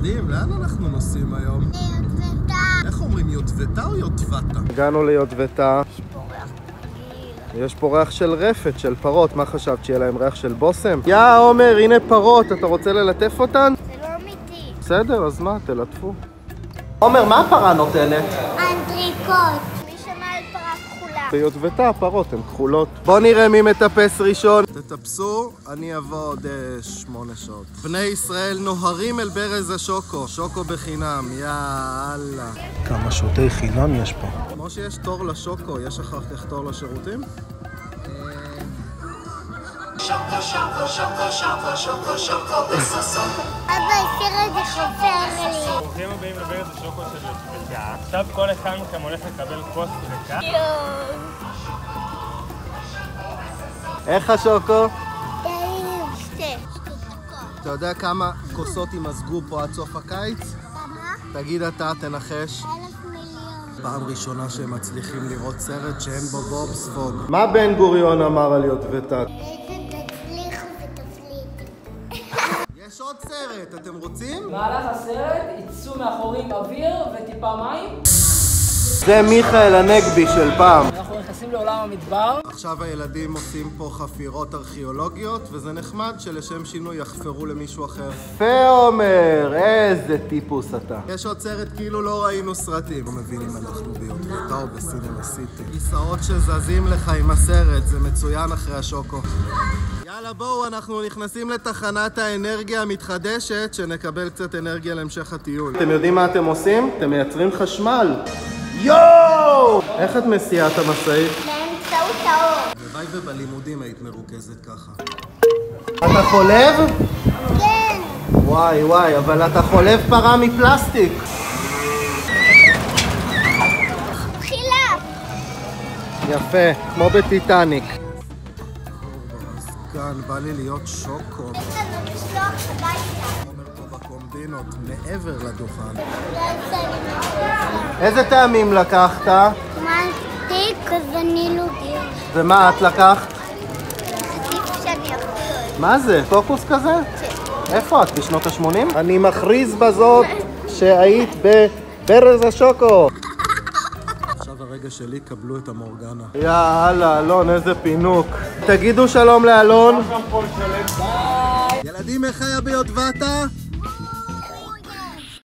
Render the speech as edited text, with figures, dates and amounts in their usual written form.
ילדים, לאן אנחנו נוסעים היום? ליוטבתה. איך אומרים, יוטבתה או יוטבתה? הגענו ליוטבתה. יש פה ריח מגעיל. יש פה ריח של רפת, של פרות. מה חשבת, שיהיה להם ריח של בושם? יא עומר, הנה פרות, אתה רוצה ללטף אותן? זה לא אמיתי. בסדר, אז מה, תלטפו. עומר, מה הפרה נותנת? אנטריקוט. מי שמע על פרה כחולה? ביוטבתה הפרות הן כחולות. בוא נראה מי מטפס ראשון. תטפסו, אני אבוא עוד 8 שעות. בני ישראל נוהרים אל ברז השוקו. שוקו בחינם, יאללה. כמה שוטי חינם יש פה. כמו שיש תור לשוקו, יש אחר כך תור לשירותים? שוקו, שוקו, שוקו, שוקו, שוקו, שוקו בסוסו. אבא, הסיר את זה חופר לי. ברוכים הבאים לברז השוקו של יוטבתה. עכשיו כל אחד מכם הולך לקבל כוס ריקה. איך השוקו? טעים. שתי. אתה יודע כמה כוסות ימזגו פה עד סוף הקיץ? כמה? תגיד אתה, תנחש. 1,000 מיליון. פעם ראשונה שהם מצליחים לראות סרט שאין בו בובספוג. מה בן גוריון אמר על יוטבתה? תצליחו ותפליטו. יש עוד סרט, אתם רוצים? במהלך הסרט יצאו מאחורים אוויר וטיפה מים. זה מיכאל הנגבי של פעם. אנחנו נכנסים לעולם המדבר. עכשיו הילדים עושים פה חפירות ארכיאולוגיות, וזה נחמד שלשם שינוי יחפרו למישהו אחר. יפה עומר, איזה טיפוס אתה. יש עוד סרט כאילו לא ראינו סרטים. לא מבין אם אנחנו ביוטבתה או בסינמה סיטי. כיסאות שזזים לך עם הסרט, זה מצוין אחרי השוקו. יאללה בואו, אנחנו נכנסים לתחנת האנרגיה המתחדשת, שנקבל קצת אנרגיה להמשך הטיול. אתם יודעים מה אתם עושים? אתם מייצרים חשמל. יואו! איך את מסיעה את המשאית? באמצעות האור. הלוואי ובלימודים היית מרוכזת ככה. אתה חולב? כן. וואי וואי, אבל אתה חולב פרה מפלסטיק. תחילה. יפה, כמו בטיטניק. אז כאן בא לי להיות שוקו. יש לנו משלוח הביתה. אומר פה בקומבינות, מעבר לדוכן. בגלל שאני מחוץ. איזה טעמים לקחת? מנטיק ווניל. ומה את לקחת? עדיף שאני אחזור. מה זה? פוקוס כזה? איפה את? בשנות ה-80? אני מכריז בזאת שהיית בברז השוקו. עכשיו הרגע שלי, קבלו את המורגנה. יאללה, אלון, איזה פינוק. תגידו שלום לאלון. ילדים, איך היה ביוטבתה?